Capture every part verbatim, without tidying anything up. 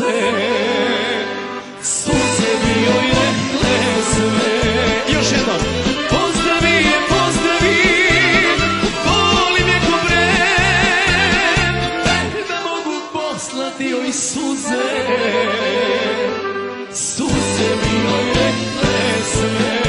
suze, suze bi joj rekle sve. Još jednom. Pozdravi je, pozdravi, volim je ko vrem, da mogu poslati joj suze, suze bi joj rekle sve.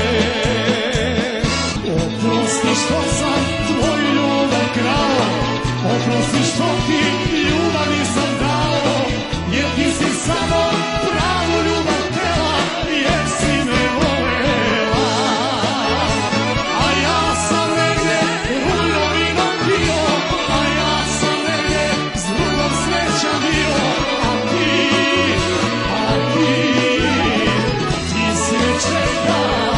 Oprosti što sam tvoj ljubav krao, oprosti što ti ljubav nisam dao, jer ti si samo pravu ljubav tela, jer si me volela. A ja sam negdje ruljovinom bio, a ja sam negdje s drugom srećan bio, a ti, a ti, ti si me čekala.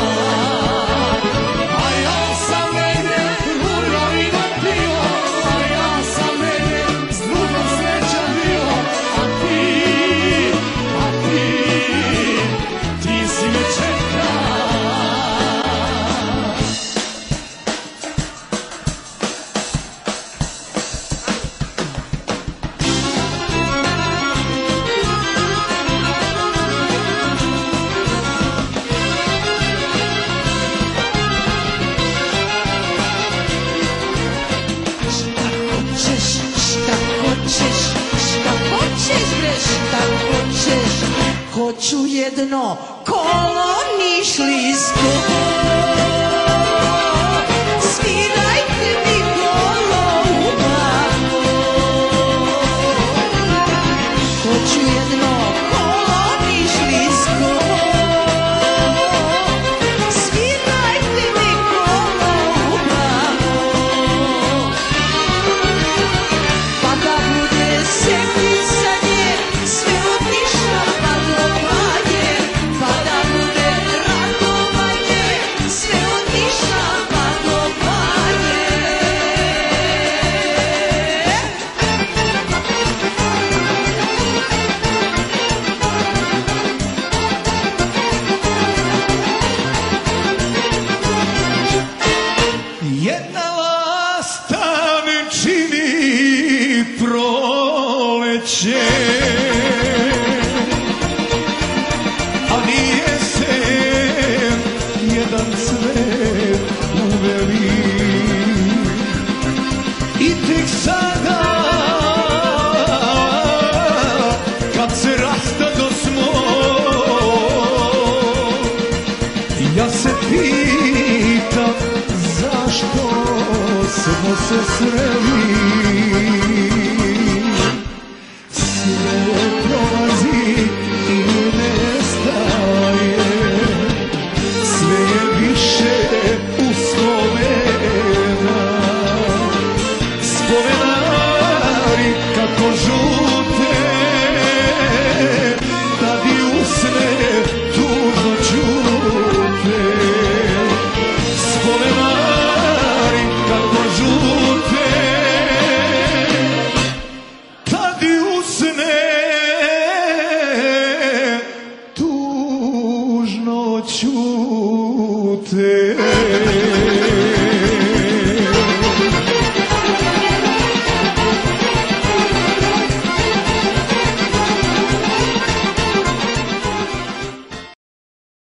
A ja sam negdje ruljovinom bio, a ja sam negdje s drugom srećan bio, a ti, a ti, ti si me čekala. Šta hoćeš, šta hoćeš bre, šta hoćeš? Hoću jedno kolo nišlijsko, svirajte mi kolo u glavu. Hoću jedno kolo nišlijsko, svirajte mi kolo u glavu. Pa da bude sepicanje, sve od ništa pa do manje. Pa da bude radovanje, sve od ništa pa do manje. Jedna lasta mi čini proleće, a nije se jedan cvet uveli. I tek sada, kad se rastadosmo, ja se pitam zašto smo se sreli. Sve prolazi i nestaje, sve je više uspomena. Spomenari kako žu